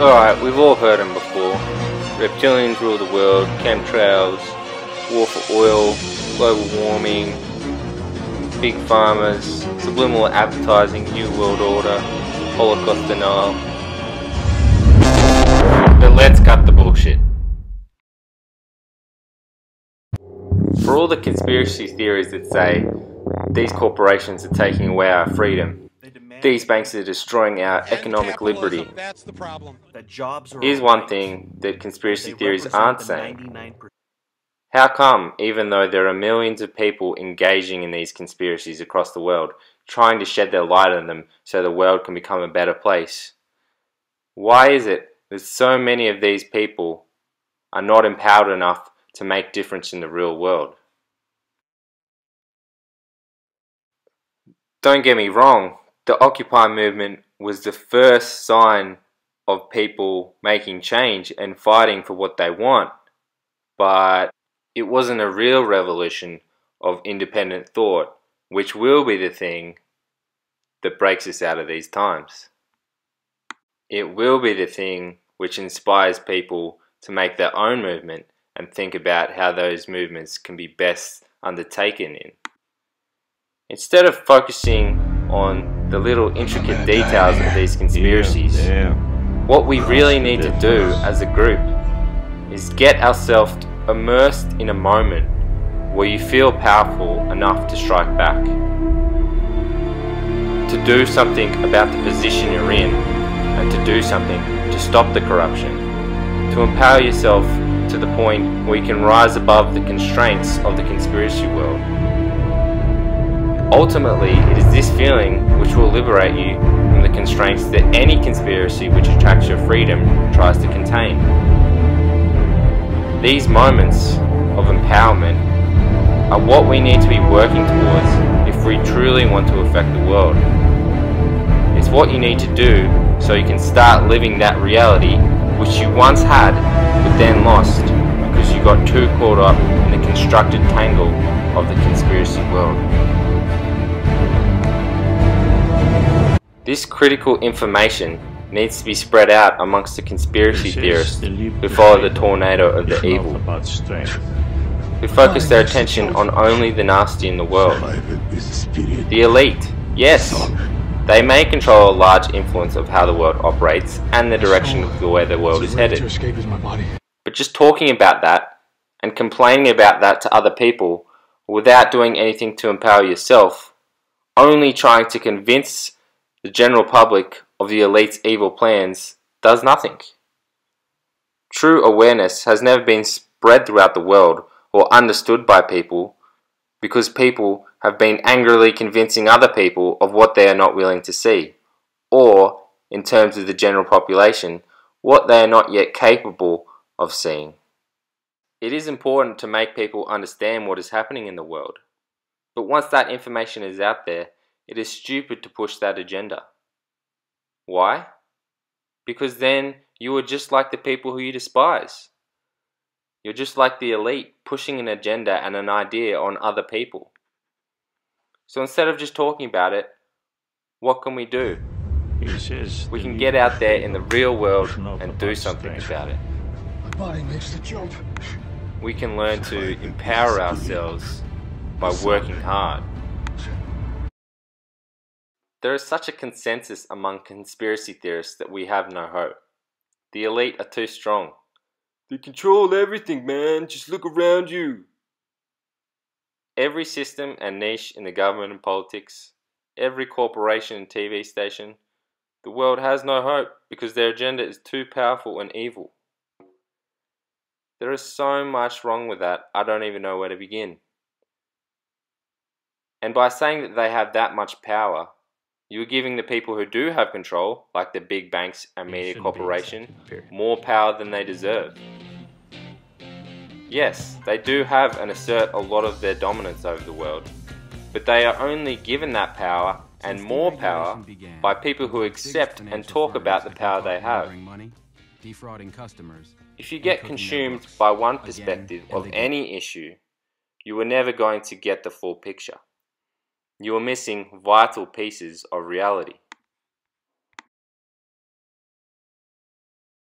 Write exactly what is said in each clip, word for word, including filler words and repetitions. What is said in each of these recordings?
Alright, we've all heard them before. Reptilians rule the world, chemtrails, war for oil, global warming, big farmers, subliminal advertising, new world order, Holocaust denial. But let's cut the bullshit. For all the conspiracy theories that say these corporations are taking away our freedom, these banks are destroying our economic liberty, here's one thing that conspiracy theories aren't saying. How come, even though there are millions of people engaging in these conspiracies across the world, trying to shed their light on them so the world can become a better place, why is it that so many of these people are not empowered enough to make difference in the real world? Don't get me wrong, the Occupy movement was the first sign of people making change and fighting for what they want, but it wasn't a real revolution of independent thought, which will be the thing that breaks us out of these times. It will be the thing which inspires people to make their own movement and think about how those movements can be best undertaken in. Instead of focusing on the little intricate details of these conspiracies, what we really need to do as a group is get ourselves immersed in a moment where you feel powerful enough to strike back, to do something about the position you're in, and to do something to stop the corruption, to empower yourself to the point where you can rise above the constraints of the conspiracy world. Ultimately, it is this feeling which will liberate you from the constraints that any conspiracy which attracts your freedom tries to contain. These moments of empowerment are what we need to be working towards if we truly want to affect the world. It's what you need to do so you can start living that reality which you once had but then lost because you got too caught up in the constructed tangle of the conspiracy world. This critical information needs to be spread out amongst the conspiracy theorists who follow the tornado of the evil, who focus their attention on only the nasty in the world. The elite, yes, they may control a large influence of how the world operates and the direction of the way the world is headed. But just talking about that and complaining about that to other people without doing anything to empower yourself, only trying to convince the general public of the elite's evil plans, does nothing. True awareness has never been spread throughout the world or understood by people because people have been angrily convincing other people of what they are not willing to see, or, in terms of the general population, what they are not yet capable of seeing. It is important to make people understand what is happening in the world, but once that information is out there, it is stupid to push that agenda. Why? Because then you are just like the people who you despise. You're just like the elite pushing an agenda and an idea on other people. So instead of just talking about it, what can we do? We can get out there in the real world and do something about it. My body makes the jump. We can learn to empower ourselves by working hard. There is such a consensus among conspiracy theorists that we have no hope. The elite are too strong. They control everything, man. Just look around you. Every system and niche in the government and politics, every corporation and T V station, the world has no hope because their agenda is too powerful and evil. There is so much wrong with that, I don't even know where to begin. And by saying that they have that much power, you're giving the people who do have control, like the big banks and media corporation, more power than they deserve. Yes, they do have and assert a lot of their dominance over the world, but they are only given that power and more power by people who accept and talk about the power they have. If you get consumed by one perspective of any issue, you are never going to get the full picture. You are missing vital pieces of reality.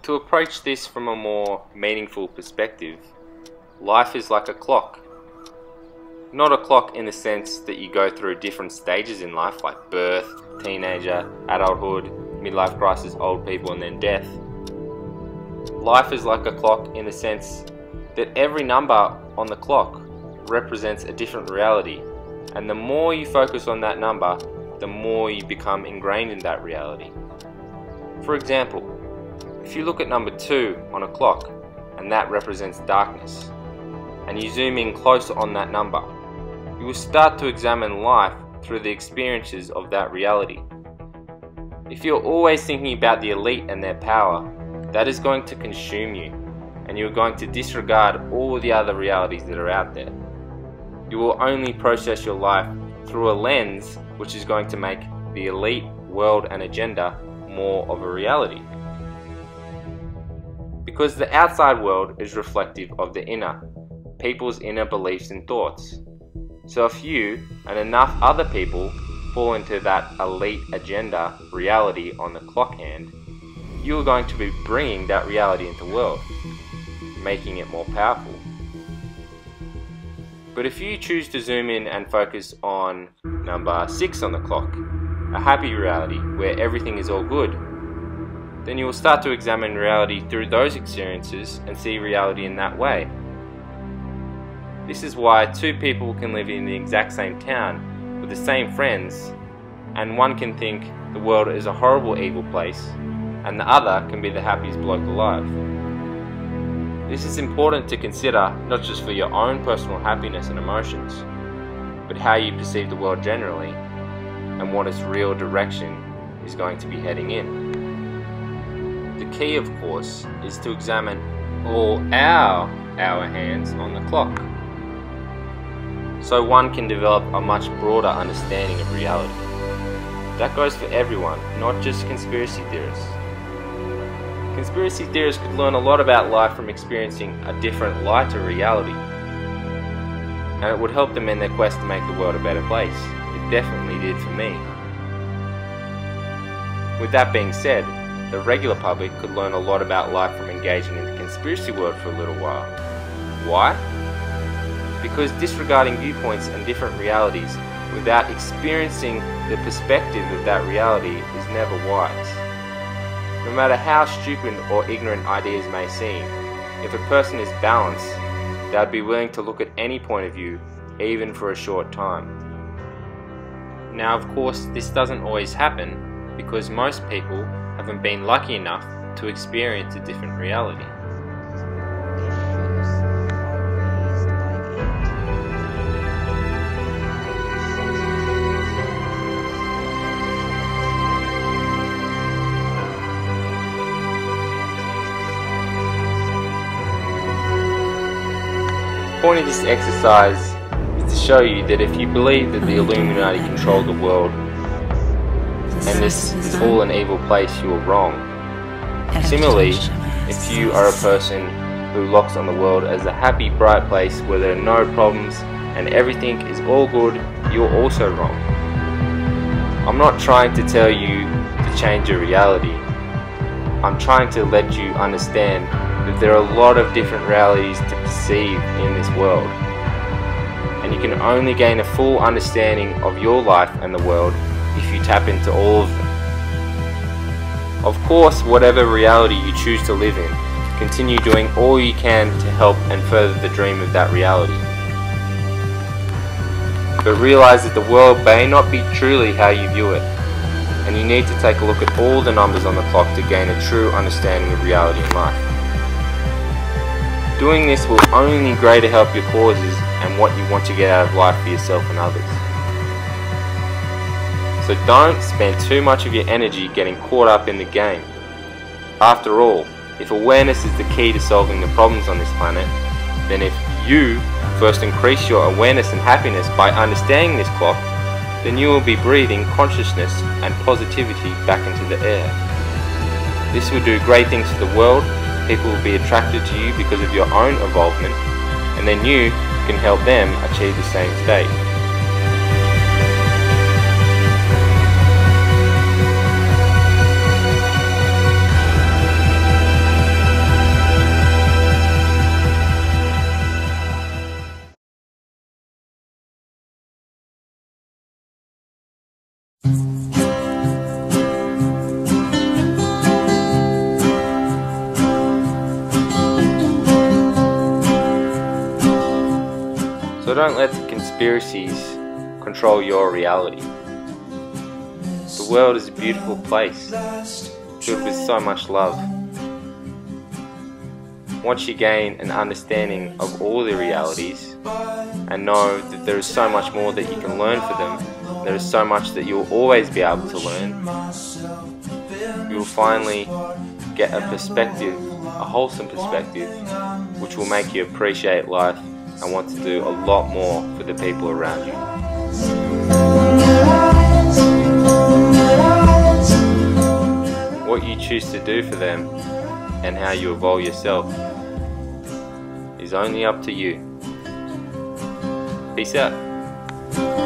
To approach this from a more meaningful perspective, life is like a clock. Not a clock in the sense that you go through different stages in life like birth, teenager, adulthood, midlife crisis, old people, and then death. Life is like a clock in the sense that every number on the clock represents a different reality, and the more you focus on that number, the more you become ingrained in that reality. For example, if you look at number two on a clock, and that represents darkness, and you zoom in closer on that number, you will start to examine life through the experiences of that reality. If you're always thinking about the elite and their power, that is going to consume you, and you're going to disregard all the other realities that are out there. You will only process your life through a lens which is going to make the elite world and agenda more of a reality. Because the outside world is reflective of the inner, people's inner beliefs and thoughts. So if you and enough other people fall into that elite agenda reality on the clock hand, you are going to be bringing that reality into the world, making it more powerful. But if you choose to zoom in and focus on number six on the clock, a happy reality where everything is all good, then you will start to examine reality through those experiences and see reality in that way. This is why two people can live in the exact same town with the same friends, and one can think the world is a horrible evil place, and the other can be the happiest bloke alive. This is important to consider not just for your own personal happiness and emotions, but how you perceive the world generally, and what its real direction is going to be heading in. The key, of course, is to examine all our hour hands on the clock, so one can develop a much broader understanding of reality. That goes for everyone, not just conspiracy theorists. Conspiracy theorists could learn a lot about life from experiencing a different, lighter reality, and it would help them in their quest to make the world a better place. It definitely did for me. With that being said, the regular public could learn a lot about life from engaging in the conspiracy world for a little while. Why? Because disregarding viewpoints and different realities without experiencing the perspective of that reality is never wise. No matter how stupid or ignorant ideas may seem, if a person is balanced, they would be willing to look at any point of view, even for a short time. Now, of course, this doesn't always happen because most people haven't been lucky enough to experience a different reality. The point of this exercise is to show you that if you believe that the Illuminati control the world and this is all an evil place, you are wrong. Similarly, if you are a person who looks on the world as a happy, bright place where there are no problems and everything is all good, you're also wrong. I'm not trying to tell you to change your reality. I'm trying to let you understand that there are a lot of different realities to perceive in this world, and you can only gain a full understanding of your life and the world if you tap into all of them. Of course, whatever reality you choose to live in, continue doing all you can to help and further the dream of that reality. But realize that the world may not be truly how you view it, and you need to take a look at all the numbers on the clock to gain a true understanding of reality in life. Doing this will only greatly help your causes and what you want to get out of life for yourself and others. So don't spend too much of your energy getting caught up in the game. After all, if awareness is the key to solving the problems on this planet, then if you first increase your awareness and happiness by understanding this clock, then you will be breathing consciousness and positivity back into the air. This will do great things for the world. People will be attracted to you because of your own involvement, and then you can help them achieve the same state. So don't let the conspiracies control your reality. The world is a beautiful place, filled with so much love. Once you gain an understanding of all the realities and know that there is so much more that you can learn for them, there is so much that you'll always be able to learn, you will finally get a perspective, a wholesome perspective, which will make you appreciate life and want to do a lot more for the people around you. What you choose to do for them and how you evolve yourself is only up to you. Peace out.